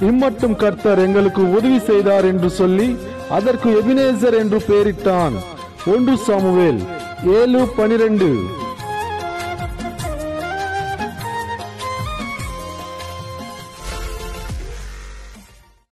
இம்மட்டும் கர்த்தர் எங்களுக்கு உதவி செய்தார் என்று சொல்லி அதற்கு எபினேசர் என்று பெயரிட்டான். 1 சாமுவேல் 7:12.